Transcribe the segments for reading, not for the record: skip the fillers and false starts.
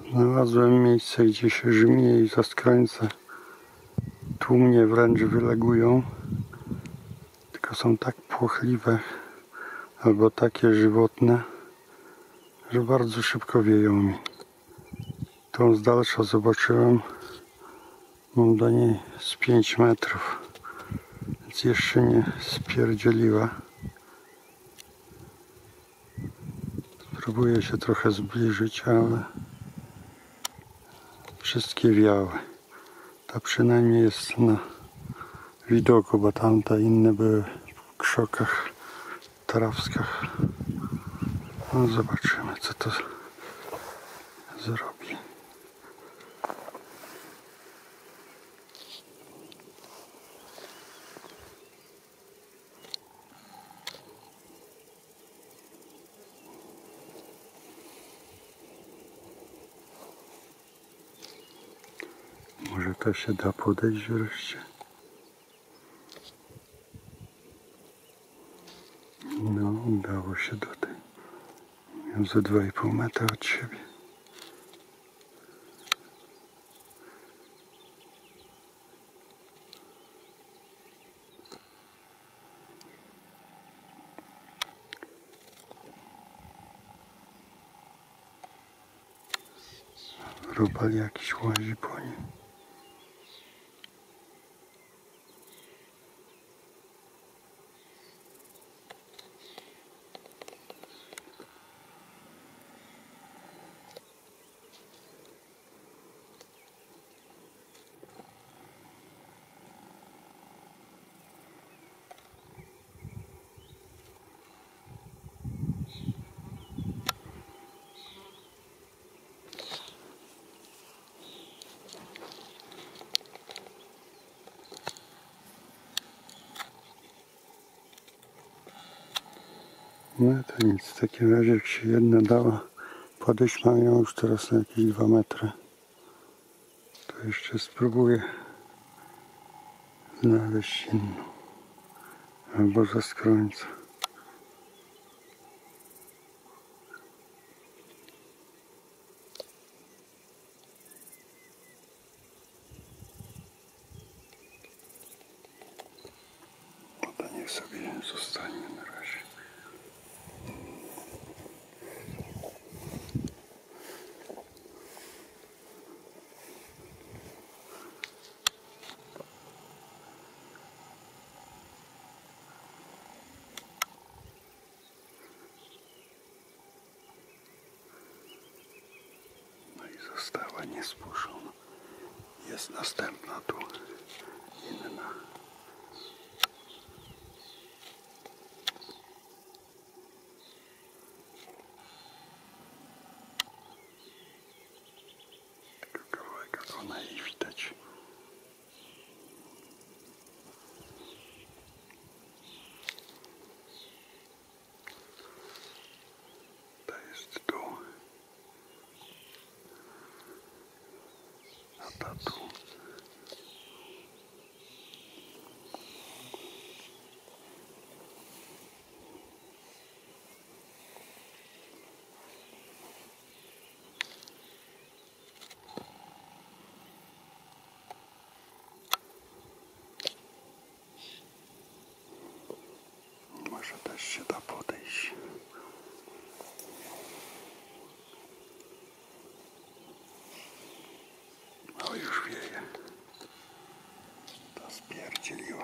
Znalazłem miejsce, gdzie się żmije i zaskrońce tłumnie wręcz wylegują, tylko są tak płochliwe albo takie żywotne, że bardzo szybko wieją mi. Tą z dalsza zobaczyłem, mam do niej z 5 metrów, więc jeszcze nie spierdzieliła. Spróbuję się trochę zbliżyć, ale wszystkie wiały. Ta przynajmniej jest na widoku, bo tamte inne były w krzokach, trawskach. No zobaczymy, co to zrobi. Może to się da podejść wreszcie. No, udało się do tej. Miał ze 2,5 metra od siebie. Robal jakiś łazi po nim. No to nic, w takim razie jak się jedna dała podejść, mam ją już teraz na jakieś 2 metry. To jeszcze spróbuję znaleźć inną. Albo zaskrońca. No to niech sobie zostanie na razie. Została niespuszczona. Jest następna tu, inna. Tylko kawałek ona jej widać. Ta jest tu. Ta tu. Może też się da podejść. O, już wieje. Ta spierdzieliła.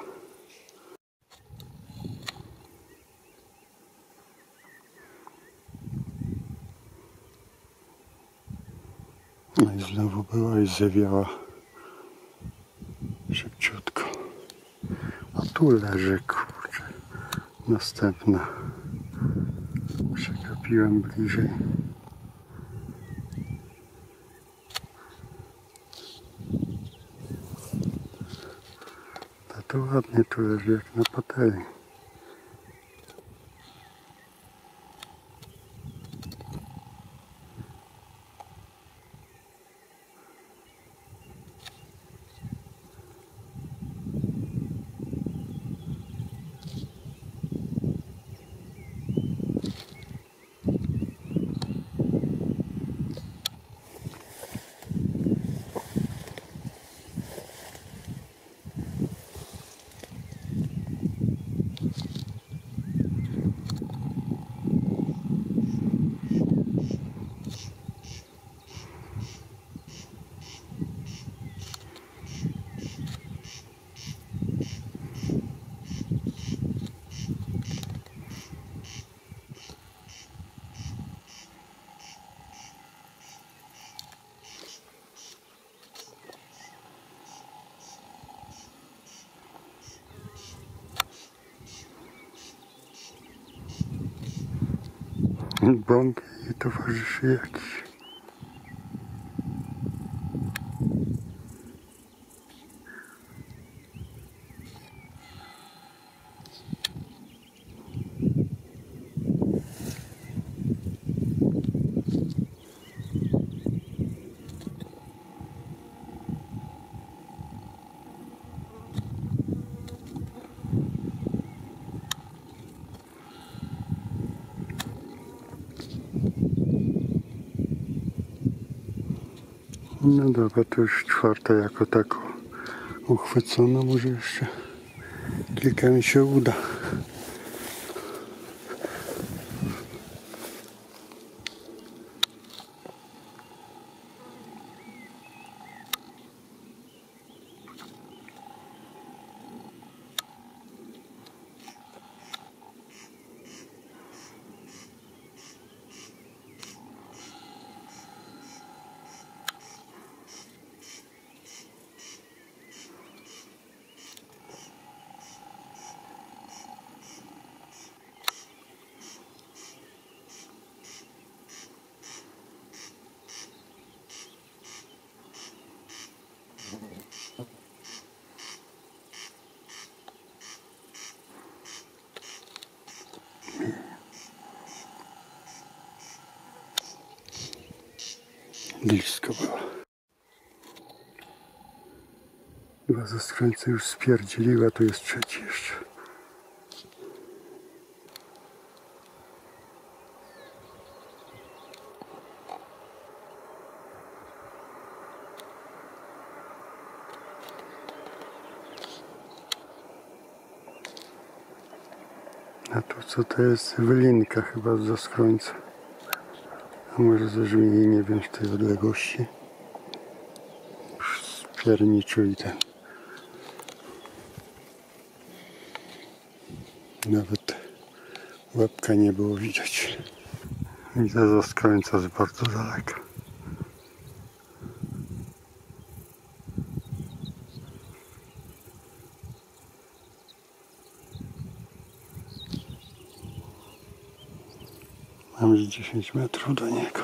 No i znowu była i zawiała szybciutko. A tu leży, kurczę, następna. Przegapiłem bliżej. Ta tu ładnie tu leży jak na patelni. Bąk i towarzyszy jakiś. No dobra, to już czwarta jako tako uchwycona, może jeszcze kilka mi się uda. Blisko było. Chyba ze skręcy już spierdzieliła, tu jest trzeci jeszcze. A tu co to jest? Wylinka chyba z zaskrońca. A może ze żmii, nie wiem, w tej odległości. Już spierniczył i ten. Nawet łebka nie było widać. Widzę zaskrońca z bardzo daleka. Mam już 10 metrów do niego.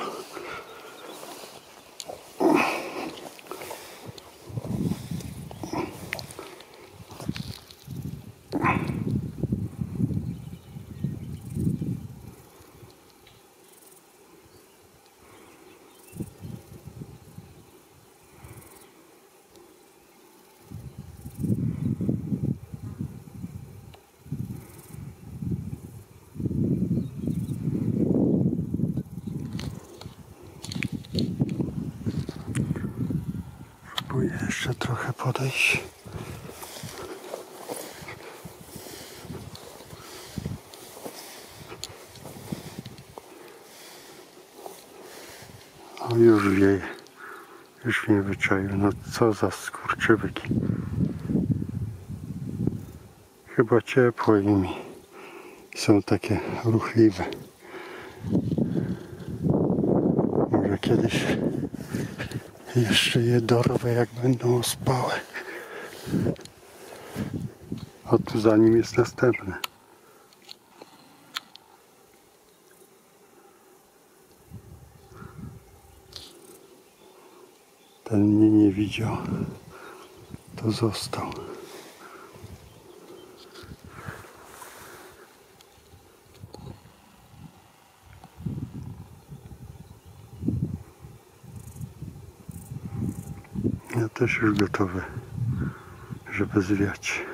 Próbuję jeszcze trochę podejść. O, już wieje. Już mnie wyczaił. No co za skurczybyki. Chyba ciepło im są takie ruchliwe. Może kiedyś jeszcze je dorwę, jak będą ospałe. O, tu za nim jest następne. Ten mnie nie widział. To został. Ja też już gotowy, żeby zwiać.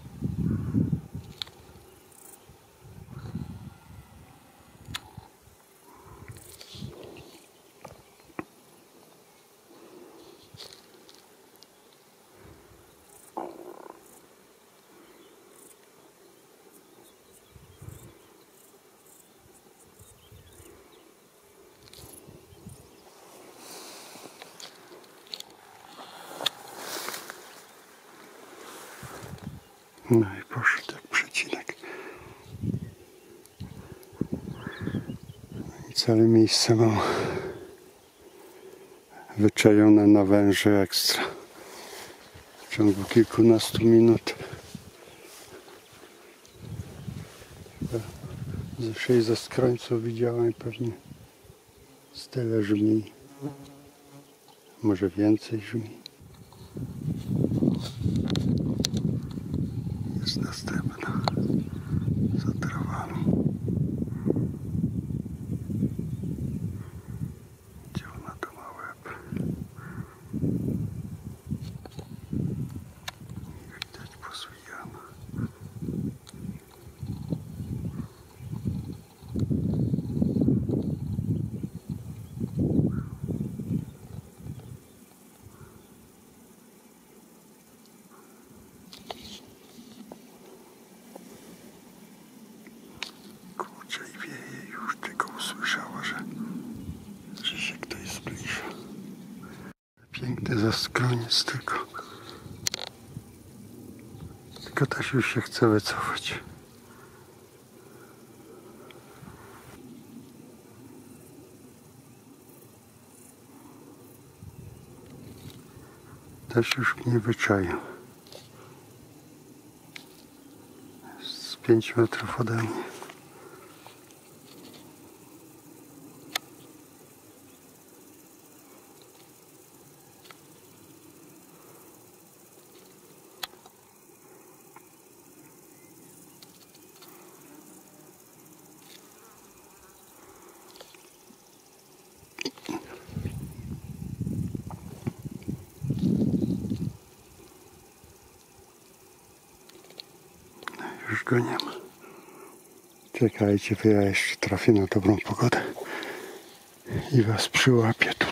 No i poszedł jak przecinek. I całe miejsce mam wyczajone na węże ekstra. W ciągu kilkunastu minut Ze 6 zaskrońców widziałem pewnie z tyle żmi. Może więcej żmi. Jest następna za trawami. Gdzie ona to ma łeb? Nie widać pozwijana. Kurczę, i wieje już, tylko usłyszała, że się ktoś zbliża. Piękny zaskroniec tylko też już się chce wycofać. Też już mnie wyczaił. Z 5 metrów ode mnie. Już go nie ma. Czekajcie, to ja jeszcze trafię na dobrą pogodę i was przyłapię tu.